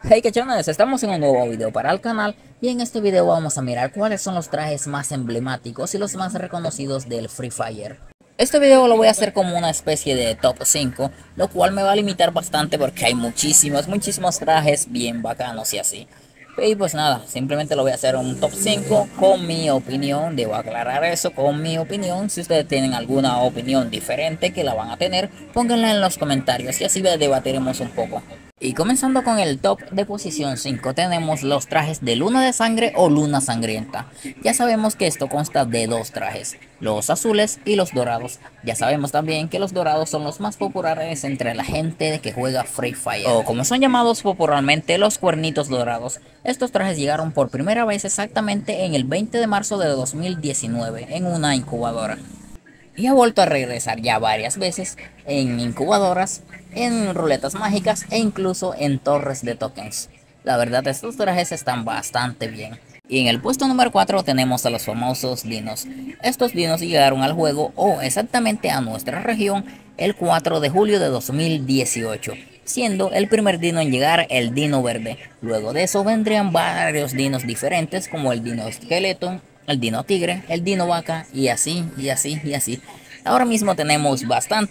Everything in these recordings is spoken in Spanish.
Hey que chones, estamos en un nuevo video para el canal y en este video vamos a mirar cuáles son los trajes más emblemáticos y los más reconocidos del Free Fire. Este video lo voy a hacer como una especie de top 5, lo cual me va a limitar bastante porque hay muchísimos trajes bien bacanos y así. Y pues nada, simplemente lo voy a hacer un top 5 con mi opinión, debo aclarar eso con mi opinión. Si ustedes tienen alguna opinión diferente que la van a tener, pónganla en los comentarios y así debatiremos un poco. Y comenzando con el top de posición 5 tenemos los trajes de Luna de Sangre o Luna Sangrienta. Ya sabemos que esto consta de dos trajes, los azules y los dorados. Ya sabemos también que los dorados son los más populares entre la gente que juega Free Fire, o como son llamados popularmente los cuernitos dorados. Estos trajes llegaron por primera vez exactamente en el 20 de marzo de 2019 en una incubadora. Y ha vuelto a regresar ya varias veces en incubadoras, en ruletas mágicas e incluso en torres de tokens. La verdad, estos trajes están bastante bien. Y en el puesto número 4 tenemos a los famosos dinos. Estos dinos llegaron al juego, o exactamente a nuestra región, el 4 de julio de 2018, siendo el primer dino en llegar el dino verde. Luego de eso vendrían varios dinos diferentes como el dino esqueleto, el dino tigre, el dino vaca y así, y así, y así. Ahora mismo tenemos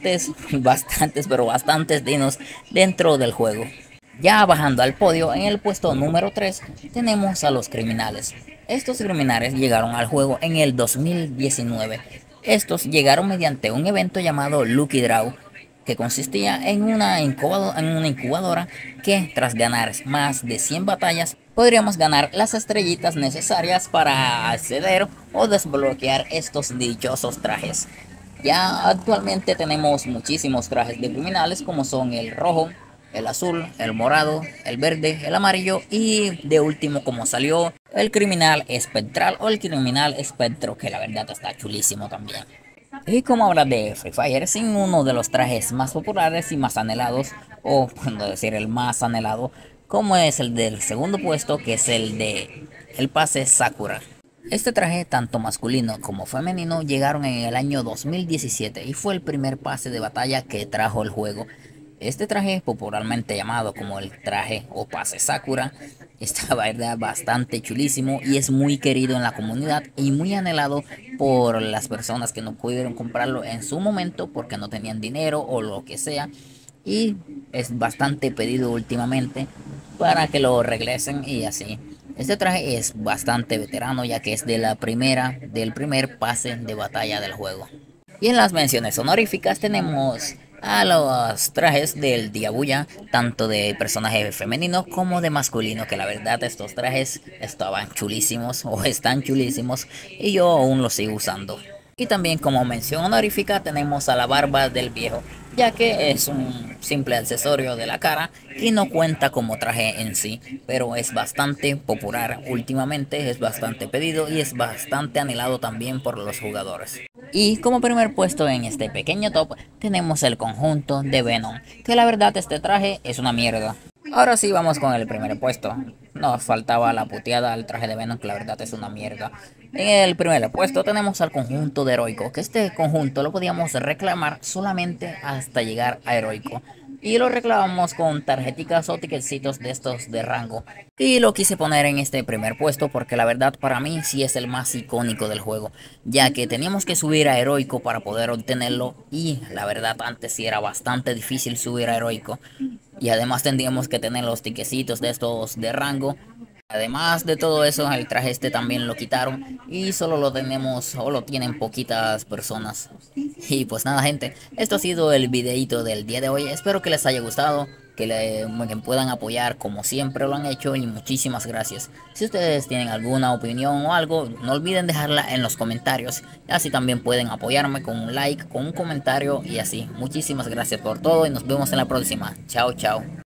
bastantes dinos dentro del juego. Ya bajando al podio, en el puesto número 3 tenemos a los criminales. Estos criminales llegaron al juego en el 2019. Estos llegaron mediante un evento llamado Lucky Draw, que consistía en una incubadora que tras ganar más de 100 batallas podríamos ganar las estrellitas necesarias para acceder o desbloquear estos dichosos trajes. Ya actualmente tenemos muchísimos trajes de criminales como son el rojo, el azul, el morado, el verde, el amarillo y de último como salió el criminal espectral o el criminal espectro, que la verdad está chulísimo también. Y como habla de Free Fire, sin uno de los trajes más populares y más anhelados, o puedo decir el más anhelado, como es el del segundo puesto, que es el de el pase Sakura. Este traje, tanto masculino como femenino, llegaron en el año 2017 y fue el primer pase de batalla que trajo el juego. Este traje, popularmente llamado como el traje o pase Sakura, está verdad bastante chulísimo y es muy querido en la comunidad y muy anhelado por las personas que no pudieron comprarlo en su momento porque no tenían dinero o lo que sea, y es bastante pedido últimamente para que lo regresen y así. Este traje es bastante veterano ya que es del primer pase de batalla del juego. Y en las menciones honoríficas tenemos a los trajes del Diabuya, tanto de personaje femenino como de masculino, que la verdad estos trajes estaban chulísimos o están chulísimos y yo aún los sigo usando. Y también como mención honorífica tenemos a la barba del viejo, ya que es un simple accesorio de la cara y no cuenta como traje en sí, pero es bastante popular últimamente, es bastante pedido y es bastante anhelado también por los jugadores. Y como primer puesto en este pequeño top tenemos el conjunto de Venom, que la verdad este traje es una mierda. Ahora sí vamos con el primer puesto. Nos faltaba la puteada al traje de Venom, que la verdad es una mierda. En el primer puesto tenemos al conjunto de Heroico, que este conjunto lo podíamos reclamar solamente hasta llegar a Heroico. Y lo reclamamos con tarjeticas o ticketcitos de estos de rango. Y lo quise poner en este primer puesto porque la verdad para mí sí es el más icónico del juego, ya que teníamos que subir a Heroico para poder obtenerlo y la verdad antes sí era bastante difícil subir a Heroico. Y además tendríamos que tener los tiquecitos de estos de rango. Además de todo eso, el traje este también lo quitaron y solo lo tenemos o lo tienen poquitas personas. Y pues nada gente, esto ha sido el videito del día de hoy. Espero que les haya gustado, que puedan apoyar como siempre lo han hecho y muchísimas gracias. Si ustedes tienen alguna opinión o algo, no olviden dejarla en los comentarios. Así también pueden apoyarme con un like, con un comentario y así. Muchísimas gracias por todo y nos vemos en la próxima. Chao, chao.